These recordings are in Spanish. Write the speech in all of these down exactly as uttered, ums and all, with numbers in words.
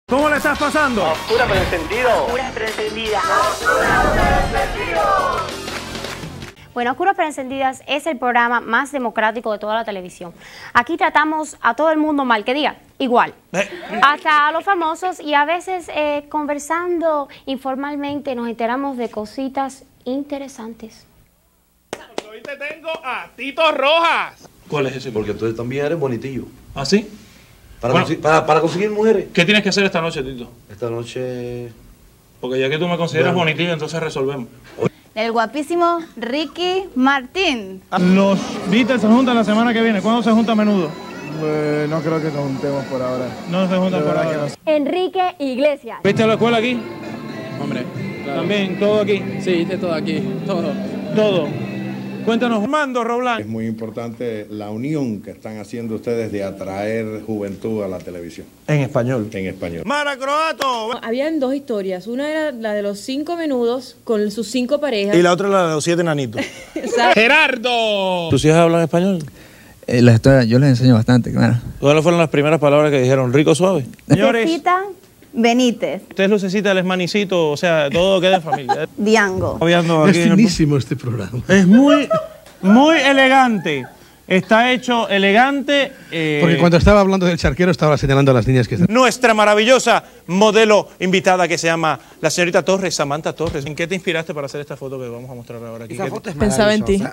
¿Cómo le estás pasando? Oscura pero encendido. Oscura pero encendida. Bueno, Oscuras pero Encendidas es el programa más democrático de toda la televisión. Aquí tratamos a todo el mundo mal, que diga, igual. Eh. Hasta a los famosos, y a veces eh, conversando informalmente nos enteramos de cositas interesantes. Hoy te tengo a Tito Rojas. ¿Cuál es ese? Porque tú también eres bonitillo. ¿Ah, sí? Para, bueno, conseguir, para, para conseguir mujeres. ¿Qué tienes que hacer esta noche, Tito? Esta noche... Porque ya que tú me consideras bueno. bonitillo, entonces resolvemos. El guapísimo Ricky Martín. Los Beatles se juntan la semana que viene. ¿Cuándo se junta a menudo? Eh, no creo que nos juntemos por ahora. No se juntan por ahora. No. Enrique Iglesias. ¿Viste la escuela aquí? Hombre, claro. También, todo aquí. Sí, hice todo aquí, todo. Todo. Cuéntanos, Armando Roblán. Es muy importante la unión que están haciendo ustedes de atraer juventud a la televisión. En español. En español. Mara Croato. Habían dos historias. Una era la de los cinco menudos con sus cinco parejas. Y la otra la de los siete nanitos. Gerardo. ¿Tus hijas hablan español? Eh, las estoy, yo les enseño bastante, claro. ¿Cuáles fueron las primeras palabras que dijeron? ¿Rico, suave? Señores. Lucecita Benítez. Usted es Lucecita, él es Manicito, o sea, todo queda en familia. Diango. Es finísimo este programa. Es muy, muy elegante. Está hecho elegante. Eh, Porque cuando estaba hablando del charquero estaba señalando a las niñas que están... Nuestra maravillosa modelo invitada que se llama la señorita Torres, Samantha Torres. ¿En qué te inspiraste para hacer esta foto que vamos a mostrar ahora aquí? Esa foto es Pensaba en ti.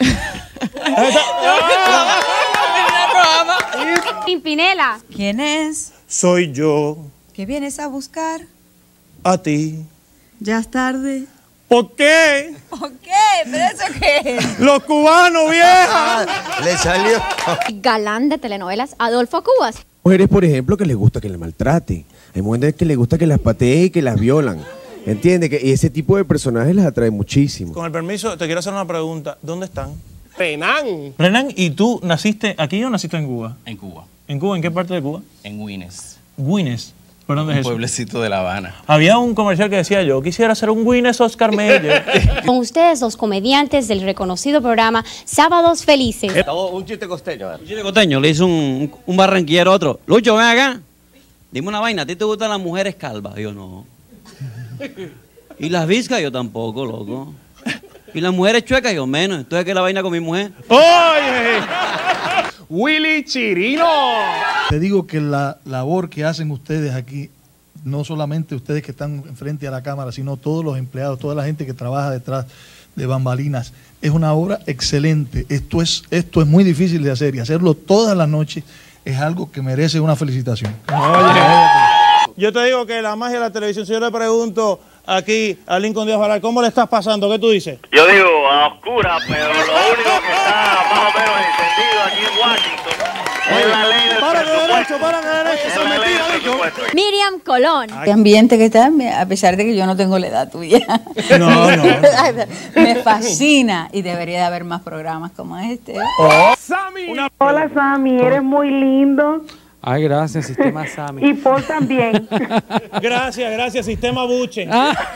Pimpinela. ¿Quién es? Soy yo. ¿Qué vienes a buscar? A ti. Ya es tarde. ¿Por qué? ¿Por qué? ¿Pero eso qué es? Los cubanos, vieja. Le salió. Galán de telenovelas, Adolfo Cubas. Mujeres, por ejemplo, que les gusta que les maltraten. Hay mujeres que les gusta que las pateen y que las violan. ¿Entiendes? Que ese tipo de personajes les atrae muchísimo. Con el permiso, te quiero hacer una pregunta. ¿Dónde están? Renan. Renan, ¿y tú naciste aquí o naciste en Cuba? En Cuba. ¿En Cuba? ¿En qué parte de Cuba? En Guinness. Guinness. ¿Por dónde es eso? Un pueblecito de La Habana. Había un comercial que decía yo, quisiera ser un Guinness Oscar Mayer. Con ustedes, los comediantes del reconocido programa Sábados Felices. Un chiste costeño. Un chiste costeño, le hizo un, un barranquillero a otro. Lucho, ven acá. Dime una vaina, ¿a ti te gustan las mujeres calvas? Yo no. ¿Y las viscas? Yo tampoco, loco. ¿Y las mujeres chuecas? Yo menos. Entonces, ¿qué es la vaina con mi mujer? ¡Oye! Willy Chirino. Te digo que la labor que hacen ustedes aquí, no solamente ustedes que están frente a la cámara, sino todos los empleados, toda la gente que trabaja detrás de bambalinas, es una obra excelente. Esto es, esto es muy difícil de hacer y hacerlo todas las noches es algo que merece una felicitación. Oye, yo te digo que la magia de la televisión, si yo le pregunto aquí a Lincoln Díaz Varal, ¿cómo le estás pasando? ¿Qué tú dices? Yo digo a oscuras, pero lo único que está más o menos encendido aquí en Washington es la ley del Para de presupuesto. derecho, para de derecho, eso es mentira, dicho. Miriam Colón. Qué ambiente que está, a pesar de que yo no tengo la edad tuya. No, no. Me fascina y debería de haber más programas como este. Oh. Sammy. Una... Hola, Sammy, eres muy lindo. Ay, gracias, Sistema Sammy. Y Paul también. Gracias, gracias, Sistema Buche.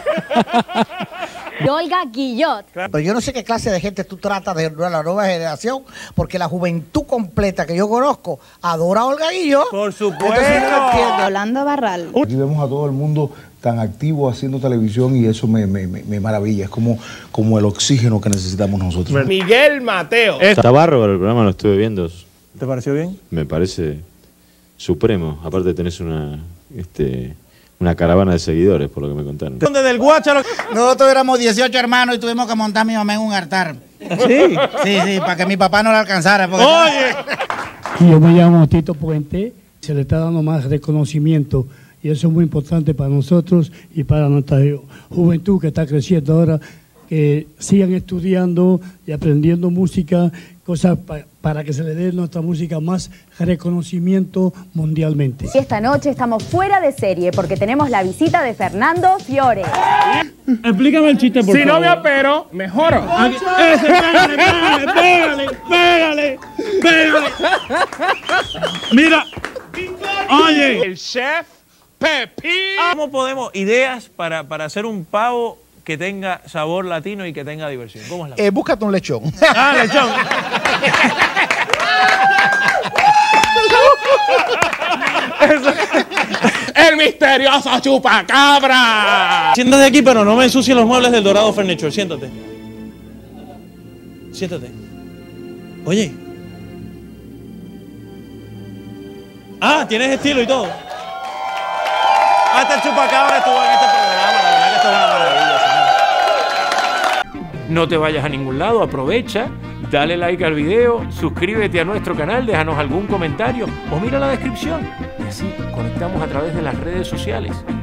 Olga Guillot. Pero yo no sé qué clase de gente tú tratas de la nueva generación, porque la juventud completa que yo conozco adora a Olga Guillot. Por supuesto. Yolanda Barral. Aquí vemos a todo el mundo tan activo haciendo televisión y eso me, me, me maravilla. Es como, como el oxígeno que necesitamos nosotros. Miguel Mateo. Está bárbaro el programa, lo estuve viendo. ¿Te pareció bien? Me parece supremo. Aparte tenés una, este, una caravana de seguidores, por lo que me contaron. ¿Dónde del Guácharo? Nosotros éramos dieciocho hermanos y tuvimos que montar a mi mamá en un altar. Sí. Sí, sí, para que mi papá no la alcanzara. Porque... Oye. Yo me llamo Tito Puente, se le está dando más reconocimiento y eso es muy importante para nosotros y para nuestra juventud que está creciendo ahora, que sigan estudiando y aprendiendo música, cosas pa para que se le dé nuestra música más reconocimiento mundialmente. Y esta noche estamos fuera de serie porque tenemos la visita de Fernando Fiore. Explícame el chiste, por si favor. Si no me apero, mejoro. Ese, pégale, pégale, pégale, pégale, pégale. Mira, oye, el chef Pepín. ¿Cómo podemos, ideas para, para hacer un pavo que tenga sabor latino y que tenga diversión? ¿Cómo es la eh, búscate un lechón. Ah, lechón. el misterioso chupacabra. Siéntate aquí, pero no me ensucies los muebles del Dorado Furniture. Siéntate. Siéntate. Oye. Ah, tienes estilo y todo. Hasta el chupacabra estuvo en este programa. La verdad que esto es una maravilla, señor. No te vayas a ningún lado, aprovecha, dale like al video, suscríbete a nuestro canal, déjanos algún comentario o mira la descripción. Y así conectamos a través de las redes sociales.